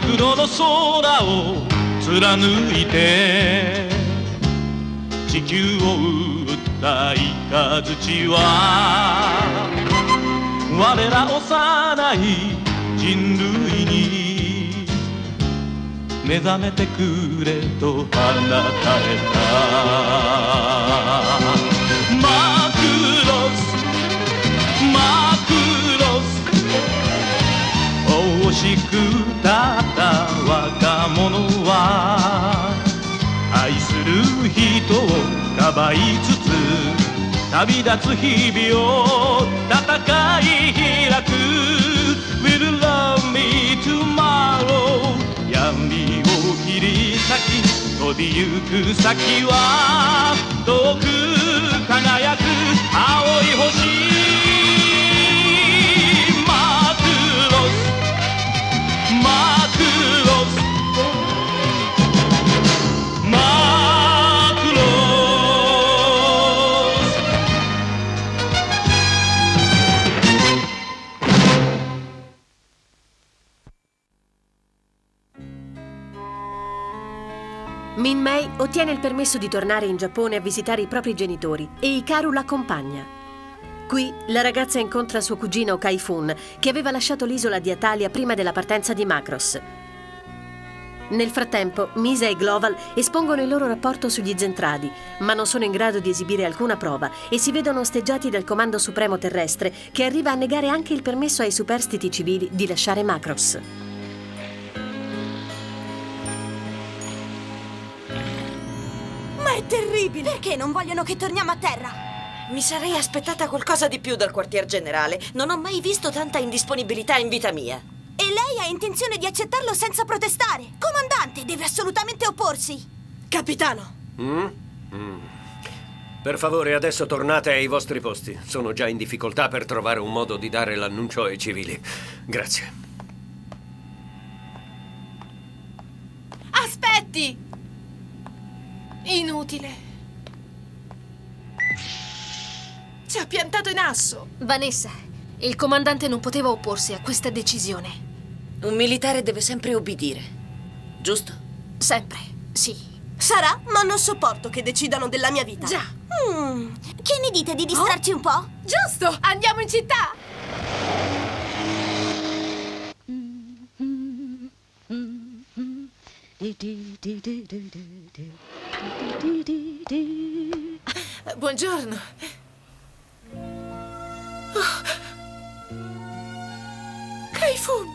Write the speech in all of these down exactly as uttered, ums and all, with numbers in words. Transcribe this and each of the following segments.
黒の空を貫いて地球を打った雷は我ら幼い人類に目覚めてくれと放たれた。マクロスマクロス惜しくたった若者は愛する人をかばいつつ旅立つ日々を戦い開く Will love me tomorrow 闇を切り裂き飛びゆく先は遠く輝く青い星マクロスマクロスマクロス Min Mei ottiene il permesso di tornare in Giappone a visitare i propri genitori e Hikaru l'accompagna. Qui la ragazza incontra suo cugino Kai-Fun, che aveva lasciato l'isola di Atalia prima della partenza di Macross. Nel frattempo, Misa e Gloval espongono il loro rapporto sugli Zentradi, ma non sono in grado di esibire alcuna prova e si vedono osteggiati dal Comando Supremo Terrestre, che arriva a negare anche il permesso ai superstiti civili di lasciare Macross. Ma è terribile! Perché non vogliono che torniamo a terra? Mi sarei aspettata qualcosa di più dal quartier generale. Non ho mai visto tanta indisponibilità in vita mia. E lei ha intenzione di accettarlo senza protestare? Comandante, deve assolutamente opporsi! Capitano! Mm? Mm. Per favore, adesso tornate ai vostri posti. Sono già in difficoltà per trovare un modo di dare l'annuncio ai civili. Grazie. Aspetti! Inutile. Ci ha piantato in asso. Vanessa, il comandante non poteva opporsi a questa decisione. Un militare deve sempre obbedire, giusto? Sempre, sì. Sarà, ma non sopporto che decidano della mia vita. Già. Mm. Che ne dite di distrarci oh? un po'? Giusto, andiamo in città. Buongiorno. Oh. Kai-Fun.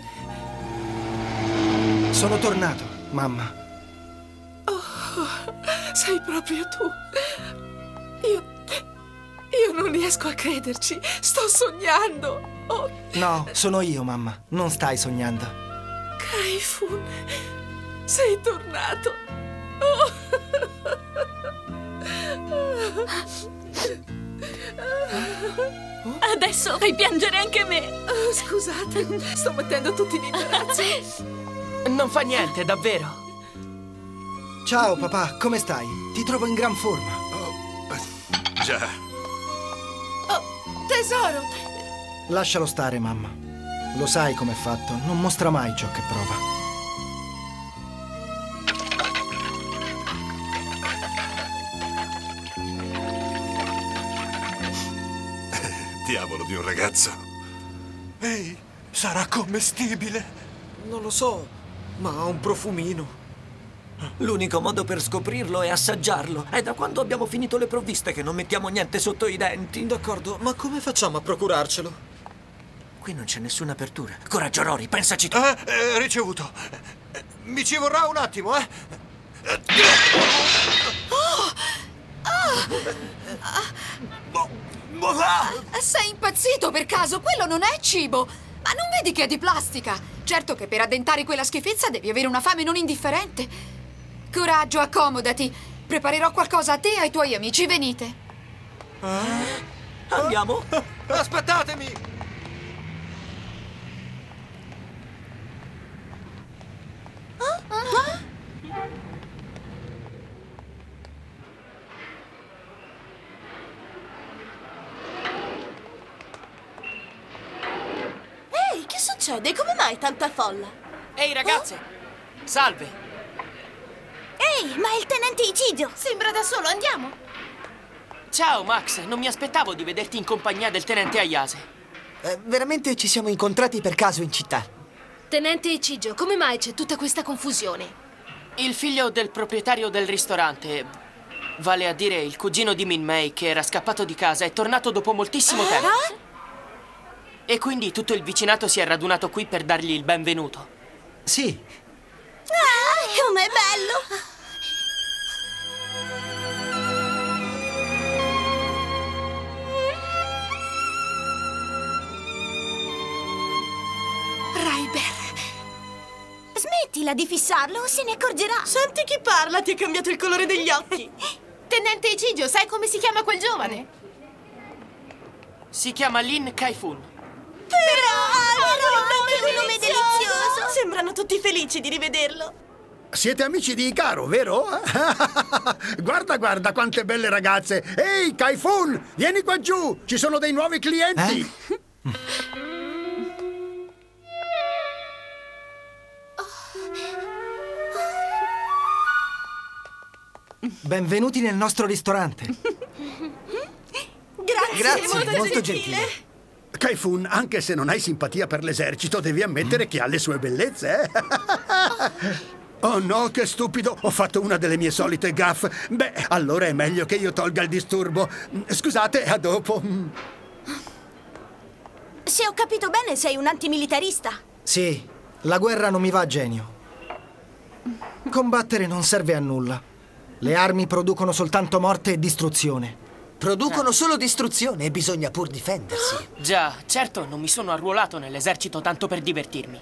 Sono tornato, mamma. Oh, sei proprio tu. Io... Io non riesco a crederci. Sto sognando. Oh. No, sono io, mamma. Non stai sognando. Kai-Fun, sei tornato. Oh. Adesso fai piangere anche me. Oh, scusate, sto mettendo tutti in imbarazzo. Non fa niente, davvero. Ciao papà, come stai? Ti trovo in gran forma. Oh, già. Oh, tesoro. Lascialo stare, mamma. Lo sai com'è fatto, non mostra mai ciò che prova. Diavolo di un ragazzo. Ehi, sarà commestibile? Non lo so, ma ha un profumino. L'unico modo per scoprirlo è assaggiarlo. È da quando abbiamo finito le provviste che non mettiamo niente sotto i denti. D'accordo, ma come facciamo a procurarcelo? Qui non c'è nessuna apertura. Coraggio, Rory, pensaci tu. Eh, eh, ricevuto. Eh, mi ci vorrà un attimo, eh. Oh! Oh! Sei impazzito per caso? Quello non è cibo. Ma non vedi che è di plastica? Certo che per addentare quella schifezza devi avere una fame non indifferente. Coraggio, accomodati. Preparerò qualcosa a te e ai tuoi amici. Venite. Eh? Andiamo? Aspettatemi! Ah? Ah? Ehi, che succede? Come mai tanta folla? Ehi, ragazze! Salve. Ehi, ma è il tenente Ichijo! Sembra da solo, andiamo. Ciao, Max. Non mi aspettavo di vederti in compagnia del tenente Ayase. Eh, veramente ci siamo incontrati per caso in città. Tenente Ichijo, come mai c'è tutta questa confusione? Il figlio del proprietario del ristorante, vale a dire il cugino di Min-Mei, che era scappato di casa, è tornato dopo moltissimo Ah? tempo. E quindi tutto il vicinato si è radunato qui per dargli il benvenuto. Sì. Ah, com'è bello! Ryber. Smettila di fissarlo o se ne accorgerà. Senti chi parla, ti ha cambiato il colore degli occhi. Tenente Ichijo, sai come si chiama quel giovane? Si chiama Lin Kai-Fun. Però, ah, che nome delizioso! Sembrano tutti felici di rivederlo. Siete amici di Hikaru, vero? Guarda, guarda, quante belle ragazze! Ehi, Kai-Fun, vieni qua giù! Ci sono dei nuovi clienti! Eh? Benvenuti nel nostro ristorante. Grazie, Grazie, molto, molto gentile. gentile. Kai-Fun, anche se non hai simpatia per l'esercito, devi ammettere che ha le sue bellezze, eh? Oh no, che stupido! Ho fatto una delle mie solite gaffe. Beh, allora è meglio che io tolga il disturbo. Scusate, a dopo. Se ho capito bene, sei un antimilitarista. Sì, la guerra non mi va a genio. Combattere non serve a nulla. Le armi producono soltanto morte e distruzione. Producono solo distruzione e bisogna pur difendersi. Già, certo, non mi sono arruolato nell'esercito tanto per divertirmi.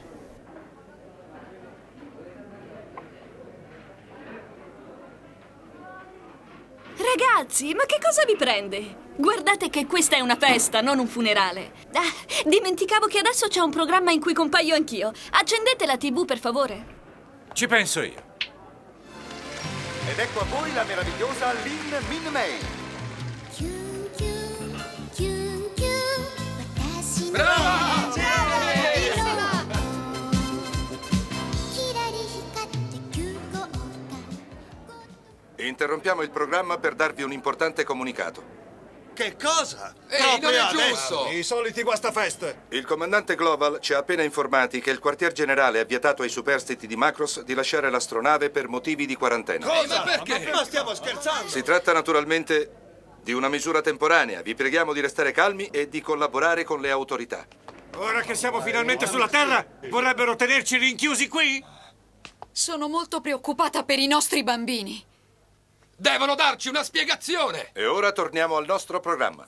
Ragazzi, ma che cosa vi prende? Guardate che questa è una festa, non un funerale. Ah, dimenticavo che adesso c'è un programma in cui compaio anch'io. Accendete la tivù, per favore. Ci penso io. Ed ecco a voi la meravigliosa Lin Min-Mei. Brava! Interrompiamo il programma per darvi un importante comunicato. Che cosa? Ehi, non è adesso, giusto! I soliti guastafeste. Il comandante Global ci ha appena informati che il quartier generale ha vietato ai superstiti di Macross di lasciare l'astronave per motivi di quarantena. Cosa? Ma perché? Ma stiamo scherzando! Si tratta naturalmente di una misura temporanea. Vi preghiamo di restare calmi e di collaborare con le autorità. Ora che siamo finalmente sulla Terra, vorrebbero tenerci rinchiusi qui? Sono molto preoccupata per i nostri bambini. Devono darci una spiegazione! E ora torniamo al nostro programma.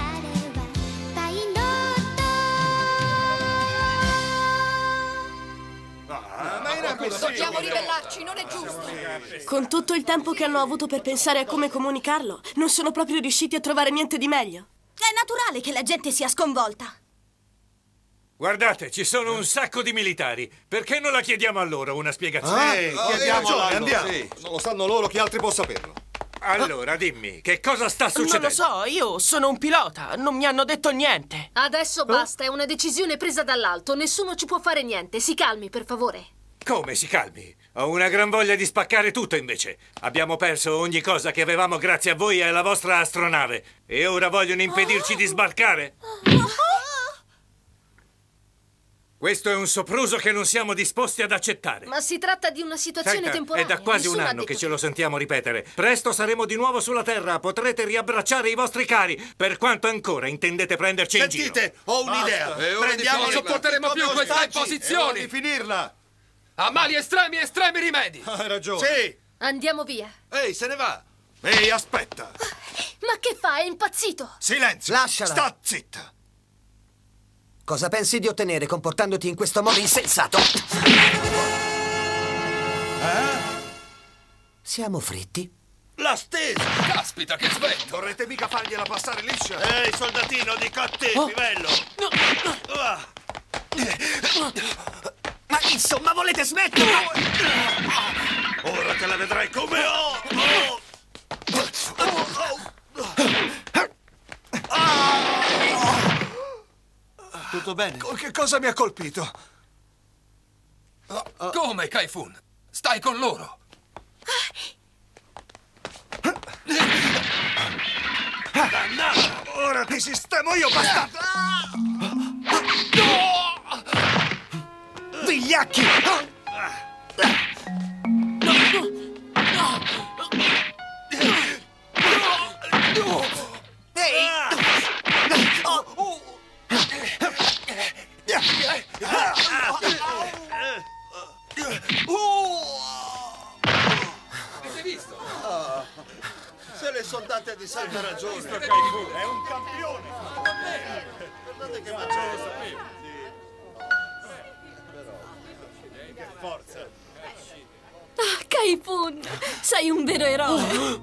Dobbiamo ribellarci, non è giusto. Con tutto il tempo che hanno avuto per pensare a come comunicarlo, non sono proprio riusciti a trovare niente di meglio. È naturale che la gente sia sconvolta. Guardate, ci sono un sacco di militari. Perché non la chiediamo a loro una spiegazione? Sì, chiediamo ragione, andiamo. Sì. Non lo sanno loro, chi altri può saperlo? Allora, dimmi, che cosa sta succedendo? Non lo so, io sono un pilota, non mi hanno detto niente. Adesso basta, è una decisione presa dall'alto. Nessuno ci può fare niente. Si calmi, per favore. Come si calmi? Ho una gran voglia di spaccare tutto, invece. Abbiamo perso ogni cosa che avevamo grazie a voi e alla vostra astronave. E ora vogliono impedirci di sbarcare? Questo è un sopruso che non siamo disposti ad accettare. Ma si tratta di una situazione Senta, temporanea. è da quasi Nessuno un ha anno detto che ce lo sentiamo ripetere. Presto saremo di nuovo sulla Terra. Potrete riabbracciare i vostri cari. Per quanto ancora intendete prenderci in giro. Sentite, ho un'idea. E ora non sopporteremo più queste imposizioni. È ora di finirla. A mali estremi, estremi rimedi. Hai ragione. Sì. Andiamo via. Ehi, se ne va. Ehi, aspetta. Ma che fa? È impazzito. Silenzio. Lasciala. Sta zitta. Cosa pensi di ottenere comportandoti in questo modo insensato? Eh? Siamo fritti? La stesa. Caspita, che svetto. Vorrete mica fargliela passare liscia? Ehi, soldatino, dico a te, Oh. livello. Ma insomma, volete smettere? Ora te la vedrai come ho. Tutto bene? Che cosa mi ha colpito? Come, Kai-Fun? Stai con loro. Dannato! Ora ti sistemo io, bastardo! Vigliacchi! Avete visto? Oh, se le soldate di Santa ragione. È un campione. Guardate che mangiare lo sapevo. Che forza. Ah, Kai-Fun, sei un vero eroe.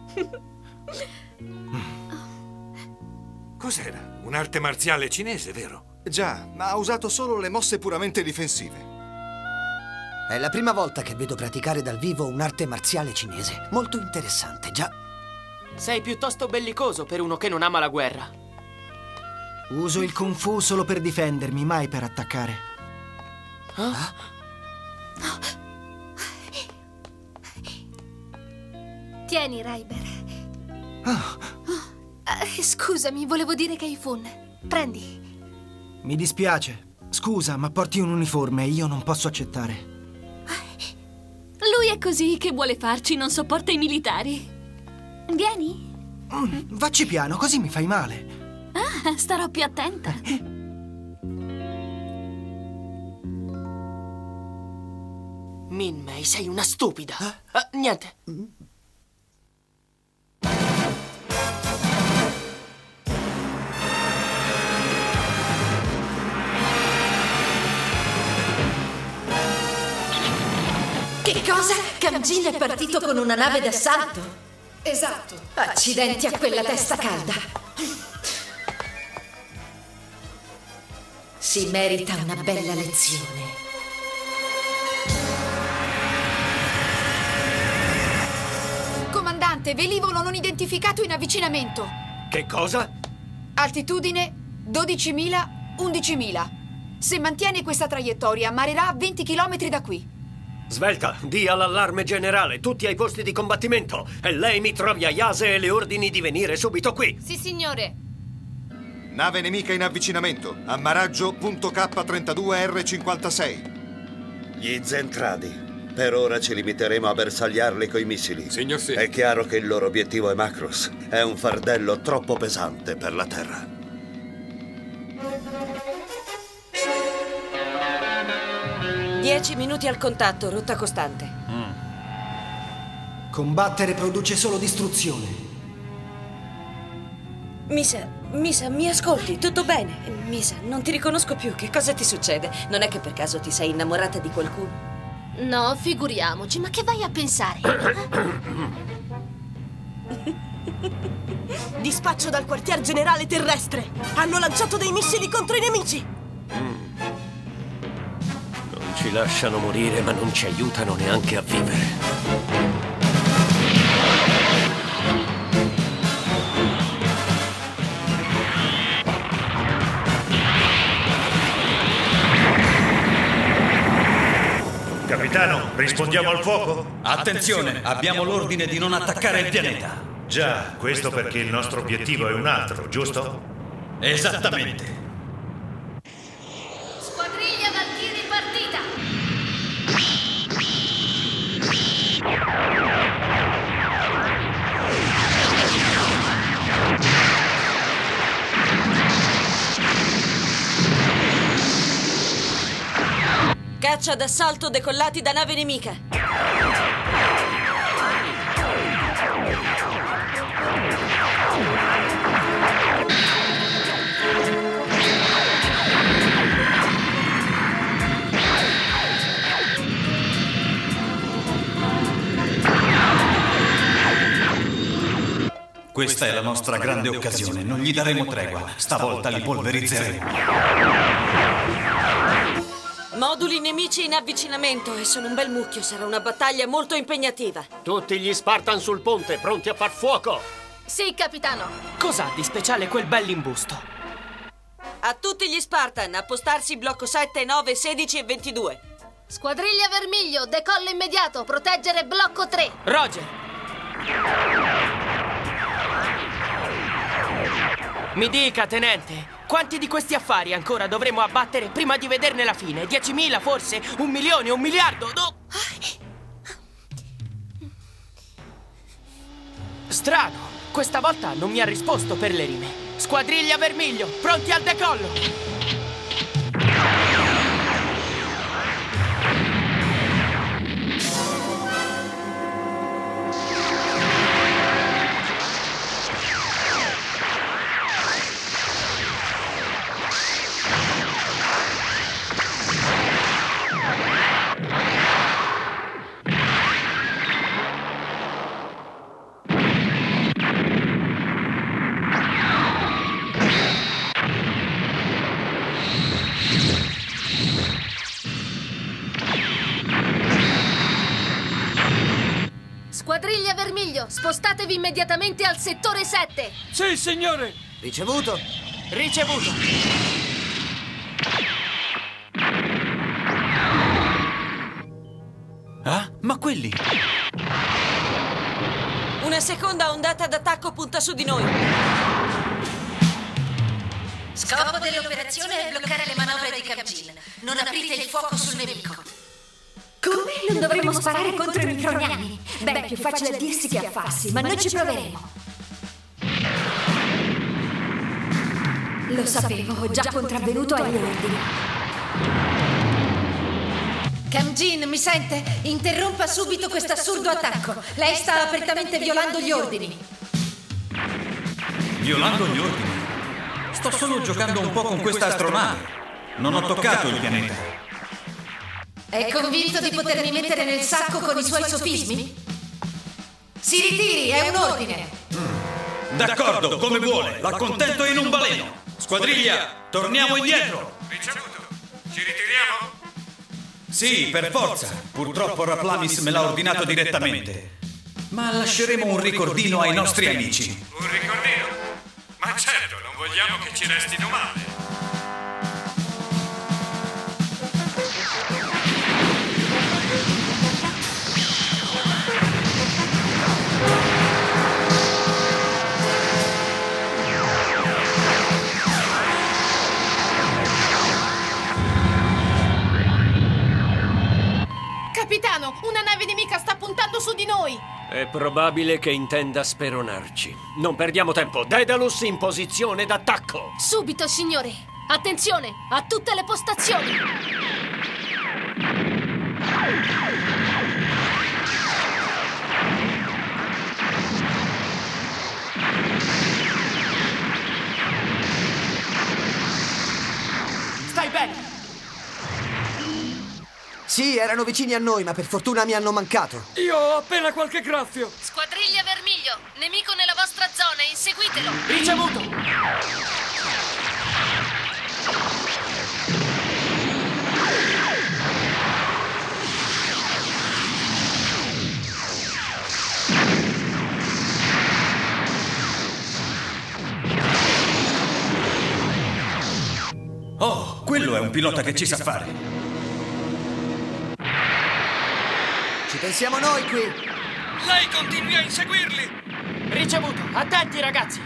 Cos'era? Un'arte marziale cinese, vero? Già, ma ha usato solo le mosse puramente difensive. È la prima volta che vedo praticare dal vivo un'arte marziale cinese. Molto interessante, già. Sei piuttosto bellicoso per uno che non ama la guerra. Uso il Kung Fu solo per difendermi, mai per attaccare. Ah? Tieni, Raiber. Oh. Uh, scusami, volevo dire Kai-Fun. Prendi. Mi dispiace. Scusa, ma porti un uniforme e io non posso accettare. Lui è così che vuole farci, non sopporta i militari. Vieni. Mm, vacci piano, così mi fai male. Ah, starò più attenta. Min-Mei, sei una stupida. Ah, niente. Che cosa? Kamjin è partito con una nave d'assalto? Esatto. Accidenti a quella testa calda. Si merita una bella lezione. Comandante, velivolo non identificato in avvicinamento. Che cosa? Altitudine dodicimila, undicimila. Se mantiene questa traiettoria, marerà a venti chilometri da qui. Svelta, dia l'allarme generale, tutti ai posti di combattimento. E lei mi trovi a Yase e le ordini di venire subito qui. Sì, signore. Nave nemica in avvicinamento. Ammaraggio punto K trentadue R cinquantasei. Gli Zentradi. Per ora ci limiteremo a bersagliarli coi missili. Signor sì. È chiaro che il loro obiettivo è Macross. È un fardello troppo pesante per la Terra. Dieci minuti al contatto, rotta costante. Mm. Combattere produce solo distruzione. Misa, Misa, mi ascolti? Tutto bene? Misa, non ti riconosco più. Che cosa ti succede? Non è che per caso ti sei innamorata di qualcuno? No, figuriamoci, ma che vai a pensare? Dispaccio dal quartier generale terrestre. Hanno lanciato dei missili contro i nemici. Ci lasciano morire, ma non ci aiutano neanche a vivere. Capitano, rispondiamo al fuoco? Attenzione, abbiamo l'ordine di non attaccare il pianeta. Già, questo perché il nostro obiettivo è un altro, giusto? Esattamente. Squadriglia Valkyrie partita! Caccia d'assalto decollati da nave nemica. Questa è la nostra grande occasione, non gli daremo tregua. Stavolta li polverizzeremo. Moduli nemici in avvicinamento e sono un bel mucchio. Sarà una battaglia molto impegnativa. Tutti gli Spartan sul ponte, pronti a far fuoco. Sì, capitano. Cos'ha di speciale quel bell'imbusto? A tutti gli Spartan, appostarsi blocco sette, nove, sedici e ventidue. Squadriglia Vermiglio, decollo immediato, proteggere blocco tre. Roger. Mi dica, tenente, quanti di questi affari ancora dovremo abbattere prima di vederne la fine? Diecimila forse? Un milione? Un miliardo? No. Strano, questa volta non mi ha risposto per le rime. Squadriglia Vermiglio, pronti al decollo! Squadriglia Vermiglio, spostatevi immediatamente al settore sette. Sì, signore. Ricevuto. Ricevuto. Ah, ma quelli? Una seconda ondata d'attacco punta su di noi. Scopo dell'operazione è bloccare le manovre di Kamjin. Non aprite il fuoco sul nemico. Come? Non dovremmo sparare contro i microniani? Beh, è più facile a dirsi che a farsi, ma noi ci proveremo. Lo sapevo, ho già contravvenuto agli ordini. Kamjin, mi sente? Interrompa subito questo assurdo attacco. Lei sta apertamente violando gli ordini. Violando gli ordini? Sto solo giocando un po' con questa astronave. Non ho toccato il pianeta. È convinto di potermi mettere nel sacco con i suoi sofismi? Si ritiri, è un ordine. D'accordo, come vuole. L'accontento in un baleno. Squadriglia, torniamo indietro. Ricevuto. Ci ritiriamo? Sì, per forza. Purtroppo Raplamis me l'ha ordinato direttamente. Ma lasceremo un ricordino ai nostri amici. Un ricordino? Ma certo, non vogliamo che ci restino male. Capitano, una nave nemica sta puntando su di noi! È probabile che intenda speronarci. Non perdiamo tempo. Daedalus in posizione d'attacco. Subito, signore! Attenzione, a tutte le postazioni! Stai bene? Sì, erano vicini a noi, ma per fortuna mi hanno mancato. Io ho appena qualche graffio. Squadriglia Vermiglio, nemico nella vostra zona, inseguitelo! Ricevuto! Oh, quello è un pilota che ci sa fare. Ci pensiamo noi qui. Lei continui a inseguirli. Ricevuto. Attenti, ragazzi.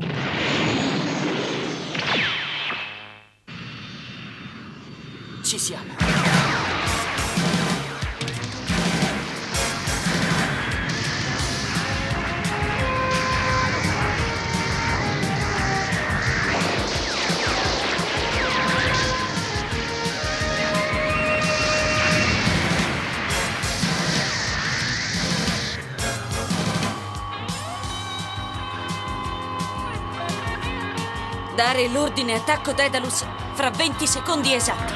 Ci siamo. Dare l'ordine attacco Daedalus fra venti secondi esatti.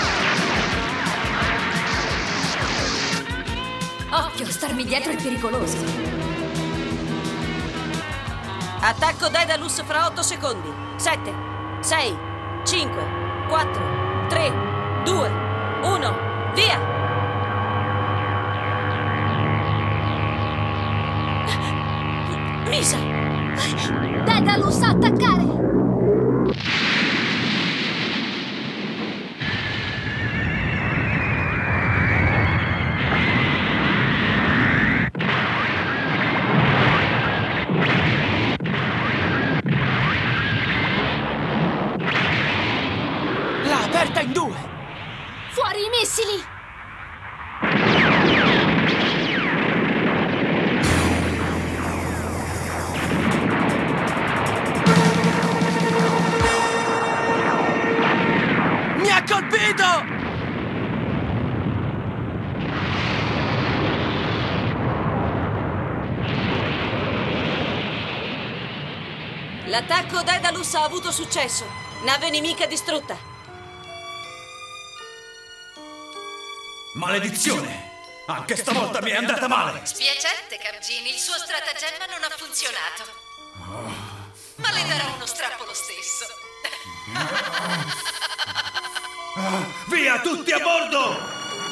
Occhio, starmi dietro è pericoloso. Attacco Daedalus fra otto secondi. sette, sei, cinque, quattro, tre, due, uno, via! Misa! Daedalus, attaccare! L'attacco Daedalus ha avuto successo. Nave nemica distrutta. Maledizione! Anche stavolta mi è andata male! Spiacente, Capgini, il suo stratagemma non ha funzionato. Ma le darò uno strappo lo stesso. Via, tutti a bordo!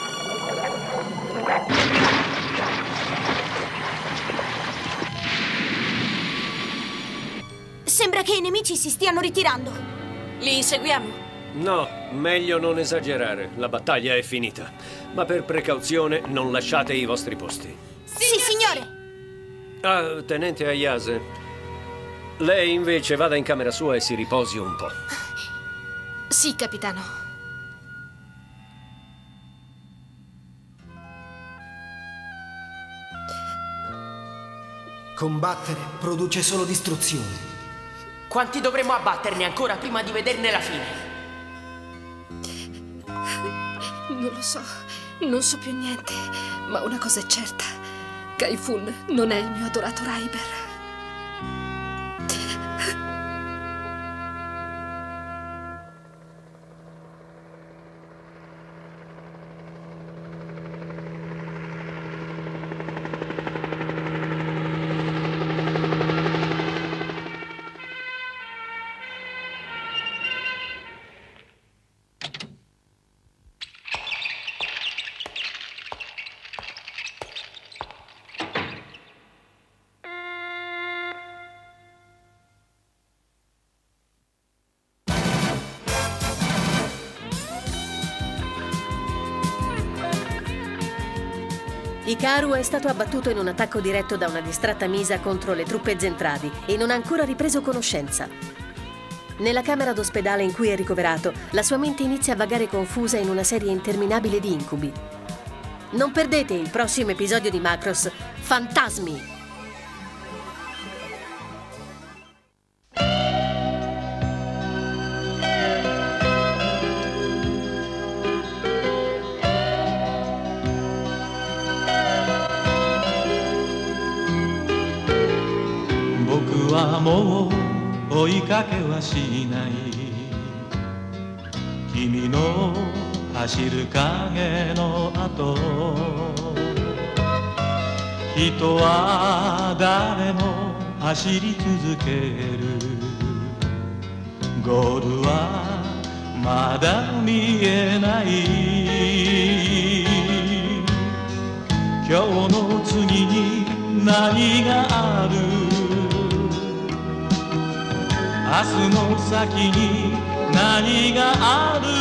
Sembra che i nemici si stiano ritirando. Li inseguiamo? No, meglio non esagerare. La battaglia è finita. Ma per precauzione non lasciate i vostri posti. Sì, signore! Ah, tenente Ayase, lei invece vada in camera sua e si riposi un po'. Sì, capitano. Combattere produce solo distruzione. Quanti dovremo abbatterne ancora prima di vederne la fine? Non lo so, non so più niente, ma una cosa è certa. Kai-Fun non è il mio adorato Raiber. Hikaru è stato abbattuto in un attacco diretto da una distratta Misa contro le truppe Zentradi e non ha ancora ripreso conoscenza. Nella camera d'ospedale in cui è ricoverato, la sua mente inizia a vagare confusa in una serie interminabile di incubi. Non perdete il prossimo episodio di Macross, Fantasmi! Boku wa mou oikake wa shinai Kimi no hashiru kage no ato Hito wa dare mo hashiri tsuzukeru Goal wa mada mienai Kyou no tsugi ni nani ga aru 明日の先に何がある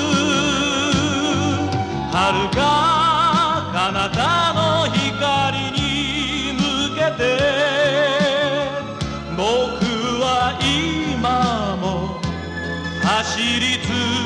遥か彼方の光に向けて僕は今も走り続ける